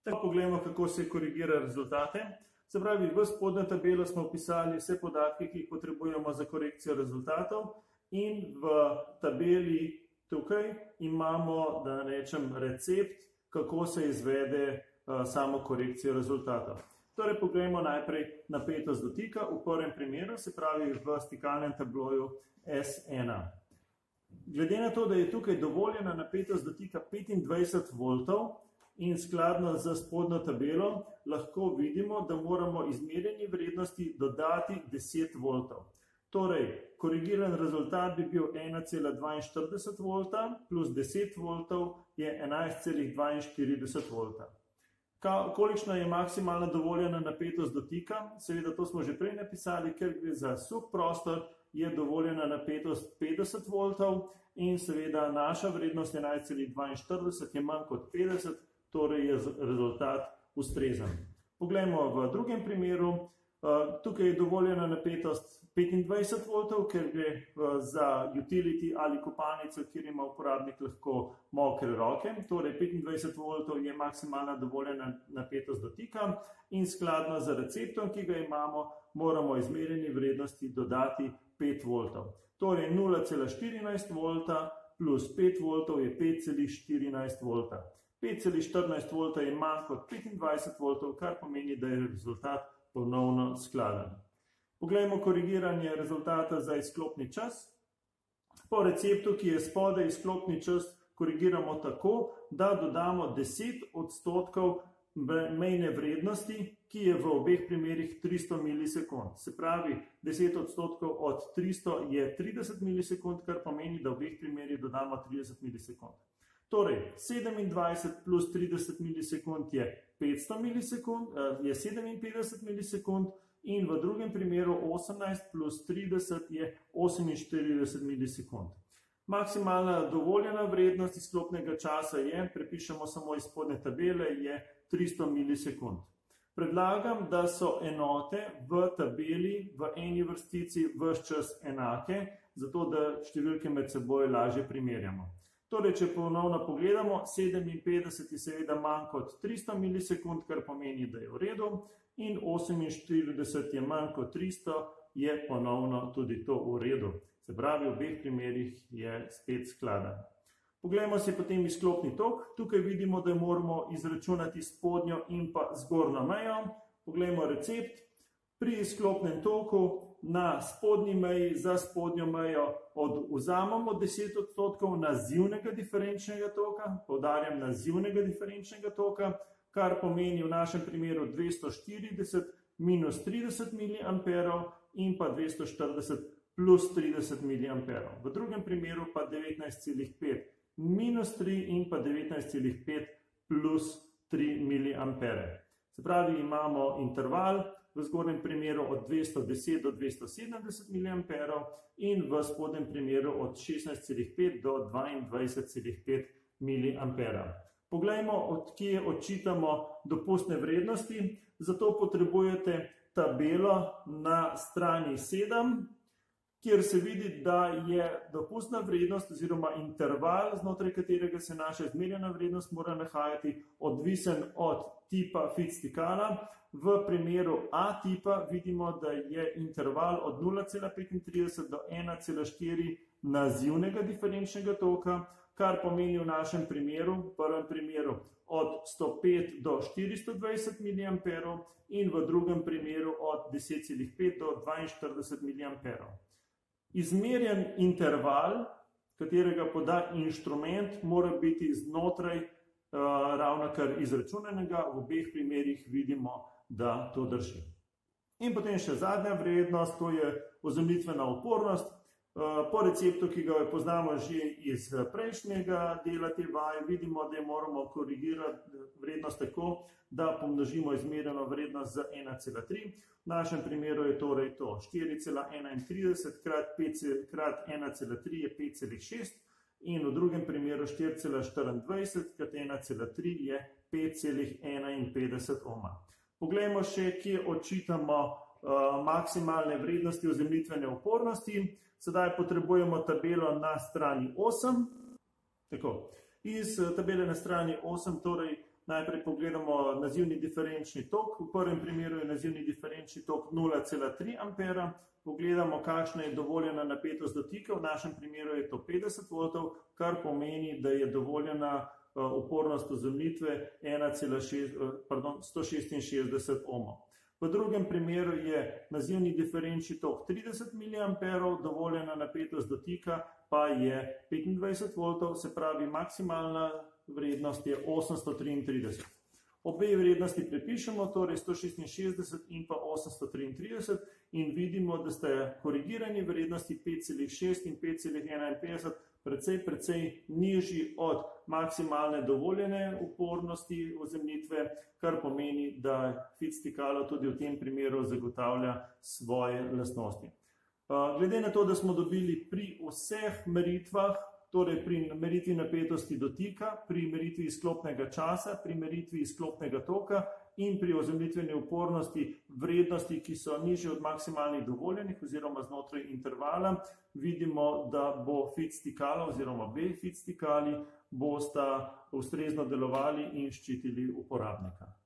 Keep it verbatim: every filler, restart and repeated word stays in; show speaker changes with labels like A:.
A: Tako pogledamo, kako se korigira rezultate. Se pravi, v spodnjo tabelo smo vpisali vse podatke, ki jih potrebujemo za korekcijo rezultatov, in v tabeli tukaj imamo, da rečem, recept, kako se izvede samo korekcijo rezultatov. Torej, pogledamo najprej napetost dotika v prvem primeru, se pravi v stikalnem tabloju S ena. Glede na to, da je tukaj dovoljena napetost dotika petindvajset voltov in skladno z spodnjo tabelo, lahko vidimo, da moramo izmerjeni vrednosti dodati deset voltov. Torej, korigiran rezultat bi bil ena cela dvainštirideset volta plus deset voltov je enajst cela dvainštirideset volta. Kolikšna je maksimalna dovoljena napetost dotika? Seveda to smo že prej napisali, ker gre za suh prostor, je dovoljena napetost petdeset voltov in seveda naša vrednost enajst cela dvainštirideset je manj kot petdeset, torej je rezultat ustrezen. Poglejmo v drugem primeru. Tukaj je dovoljena napetost petindvajset voltov, ker gre za utility ali kopalnico, kjer ima uporabnik lahko mokre roke. Torej petindvajset voltov je maksimalna dovoljena napetost dotika in skladno z receptom, ki ga imamo, moramo izmerjeni vrednosti dodati pet voltov. Torej nula cela štirinajst volta plus pet voltov je pet cela štirinajst volta. pet cela štirinajst volta je manj kot petindvajset voltov, kar pomeni, da je rezultat ponovno skladen. Poglejmo korigiranje rezultata za izklopni čas. Po receptu, ki je spodaj, izklopni čas korigiramo tako, da dodamo deset odstotkov mejne vrednosti, ki je v obeh primerih tristo milisekund. Se pravi, deset odstotkov od tristo je trideset milisekund, kar pomeni, da v obeh primerih dodamo trideset milisekund. Torej, sedemindvajset plus trideset milisekund je petsto milisekund, je sedeminpetdeset milisekund in v drugem primeru osemnajst plus trideset je oseminštirideset milisekund. Maksimalna dovoljena vrednost izklopnega časa je, prepišemo samo iz spodnje tabele, je tristo milisekund. Predlagam, da so enote v tabeli v eni vrstici ves čas enake, zato da številke med seboj lažje primerjamo. Torej, če ponovno pogledamo, sedeminpetdeset je seveda manj kot tristo milisekund, kar pomeni, da je v redu, in oseminštirideset je manj kot tristo, je ponovno tudi to v redu. Se pravi, v obeh primerih je spet skladen. Poglejmo si potem izklopni tok. Tukaj vidimo, da moramo izračunati spodnjo in pa zgornjo mejo. Poglejmo recept. Pri izklopnem toku na spodnji meji za spodnjo mejo vzamemo deset odstotkov nazivnega diferenčnega toka, poudarjam nazivnega diferenčnega toka, kar pomeni v našem primeru dvesto štirideset minus trideset miliamperov in pa dvesto štirideset plus trideset miliamperov. V drugem primeru pa devetnajst cela pet minus tri in pa devetnajst cela pet plus tri miliampere. Se pravi, imamo interval v zgornjem primeru od dvesto deset do dvesto sedemdeset miliamperov in v spodnjem primeru od šestnajst cela pet do dvaindvajset cela pet miliampera. Poglejmo, od kje odčitamo dopustne vrednosti. Zato potrebujete tabelo na strani sedem, kjer se vidi, da je dopustna vrednost oziroma interval, znotraj katerega se naša izmerjena vrednost mora nahajati, odvisen od tipa fit stikala. V primeru A tipa vidimo, da je interval od nula cela petintrideset do ena cela štiri nazivnega diferenčnega toka, kar pomeni v našem primeru, v prvem primeru, od sto pet do štiristo dvajset miliamperov in v drugem primeru od deset cela pet do dvainštirideset miliamperov. Izmerjen interval, katerega poda inštrument, mora biti znotraj uh, ravnokar izračunanega. V obeh primerih vidimo, da to drži. In potem še zadnja vrednost, to je ozemljitvena upornost. Po receptu, ki ga poznamo že iz prejšnjega dela te vaje, vidimo, da moramo korigirati vrednost tako, da pomnožimo izmerjeno vrednost z ena cela tri. V našem primeru je torej to štiri cela enaintrideset krat ena cela tri je pet cela šest in v drugem primeru štiri cela štiriindvajset krat ena cela tri je pet cela enainpetdeset ohma. Poglejmo še, kje odčitamo uh, maksimalne vrednosti ozemljitvene upornosti. Sedaj potrebujemo tabelo na strani osem. Tako, iz tabele na strani osem torej Najprej pogledamo nazivni diferenčni tok. V prvem primeru je nazivni diferenčni tok nula cela tri ampera. Pogledamo, kakšna je dovoljena napetost dotika. V našem primeru je to petdeset voltov, kar pomeni, da je dovoljena upornost ozemljitve sto šestinšestdeset ohmov. V drugem primeru je nazivni diferenčni tok trideset miliamperov, dovoljena napetost dotika pa je petindvajset voltov, se pravi maksimalna vrednost je osemsto triintrideset. Obe vrednosti prepišemo, torej sto šestinšestdeset in pa osemsto triintrideset, in vidimo, da sta korigirani vrednosti pet celih šest in pet celih enainpetdeset precej, precej nižji od maksimalne dovoljene upornosti ozemljitve, kar pomeni, da fit stikalo tudi v tem primeru zagotavlja svoje lastnosti. Glede na to, da smo dobili pri vseh meritvah, torej pri meritvi napetosti dotika, pri meritvi izklopnega časa, pri meritvi izklopnega toka in pri ozemljitveni upornosti vrednosti, ki so nižje od maksimalnih dovoljenih oziroma znotraj intervala, vidimo, da bo fit stikalo oziroma obe fit stikali bosta ustrezno delovali in ščitili uporabnika.